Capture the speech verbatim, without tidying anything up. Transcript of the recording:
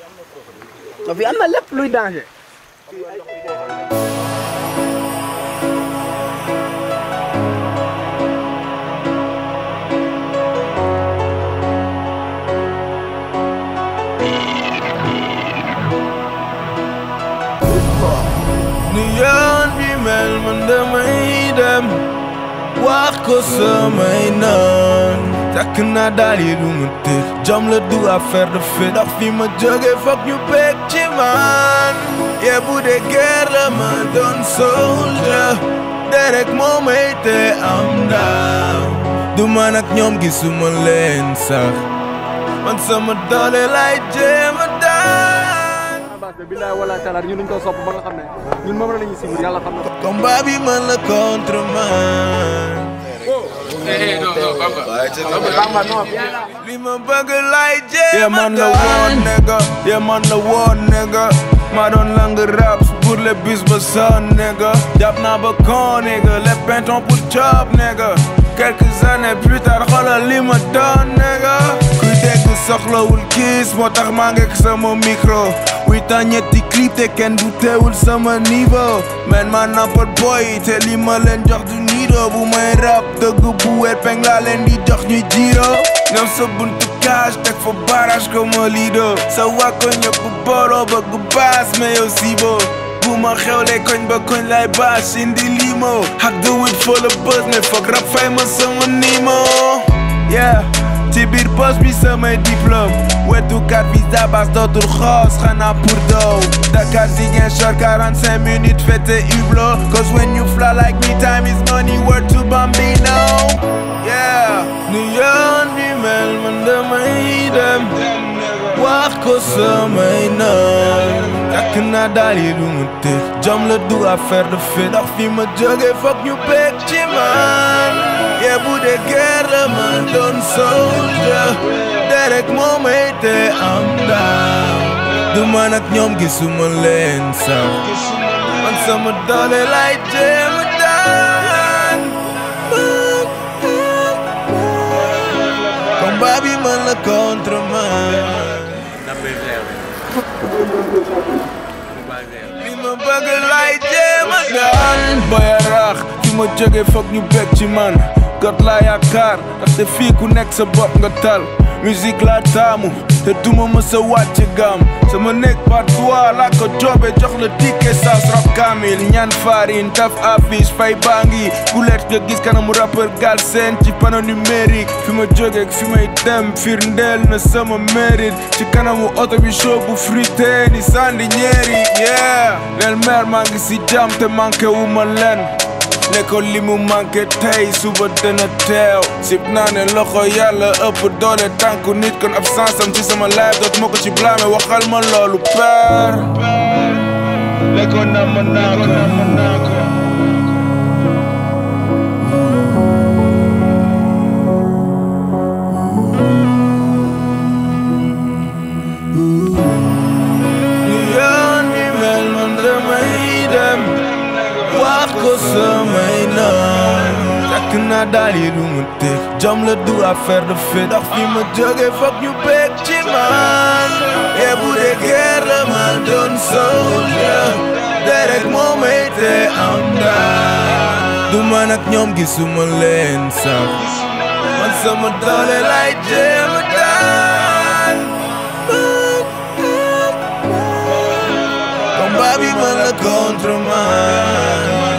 fi am na lépp luy danger. Ni yoon bi mel man damay dem wax ko samay naan takk naa daal yi du ma tëj jom la du affaire de fait ndax fi ma jóge foog ñu bég ci man yee bu dee guerre la ma doon soldier derek moo may te am ndaaw du man ak ñoom gisuma leen sax man sama doole lay jéem a daan billaay wala taala ñun dañ ko sopp ba nga xam ne ñun moom la ñuy sibir yàlla xam na combat bi man la contre man Eh, no, no, Bamba. Bamba non li ma bëgg lay jéem yeah man la woon nigga yeah man la woon nigga ma doon lang raps pour le bus ba son nigga jàpp naa ba con nigga les pentons pour chop nigga quelques années plus tard xoolal li ma doon nigga kuy dégg soxlawul kiis moo tax maa ngeek sama micro wuy ta ñetti clip te kenn du teewul sama niveau man ma nampal boy te li ma leen jox du nido bu may rap dëgg bu wér peng laa leen di jox ñuy jiro ñoom sa buntu cash teg fa barrage ko ma lido sa waa ko ñëpp booloo bëgg baas mais yow siibo bu ma xewle koñ ba koñ lay baas indi limo ak do it for the buzz mais foog rap fay ma sama nimo yeah ci biir poche bi samay diplôme wetu kat visa bas dootul xoos xanaa pour dow Dakar Ziguinchor quarante-cinq minutes fete hublot cause when you fly like me time is money word to Bambino yeah nu yoon bi mel man damay dem wax ko samay naan takk naa daal yi du ma tëj jom la du affaire de fait ndax fi ma jóge foog ñu bég ci man yee bu dee guerre la ma doon soldier derek moo may te am ndaaw du man ak ñoom gisuma leen sax man sama doole lay jéem a daan combat bi man la contre man li ma bëgg lay jéem a daan boy a rax fi ma jóge foog ñu bég ci man got laa yaakaar ndaxte fii ku nekk sa bopp nga tal musique laa taamu te duma ma sa wàcc gam sama nekk patois laa ko joobe jox la ticket saas rap kamil ñaan farine taf affiche fay bangi gulet nga gis kanamu rappeur Galsen ci panneau numérique fi ma jóge fi may dem firndeel na sama mérite ci kanamu oto bi show bu frité ni sandi ñeeri yeah leel mer maa ngi si jam te manqué wu ma leen ne ko li mu manqué tey suba dana teew sib naa ne loxo yàlla ëpp doole tànku nit kon absence am ci sama life doot ma ko ci blâme waxal ma loolu père ne ko namm naa ko namm naa ko yoon bi mel man damay dem wax ko samay naan takk naa daal yi du ma tëj jom la du affaire de fait ndax fi ma jóge foog ñu bég ci man yee bu dee guerre la ma doon soldier derek moo may te am ndaaw du man ak ñoom gisuma leen sax man sama doole lay jéem a daan combat bi man la contre man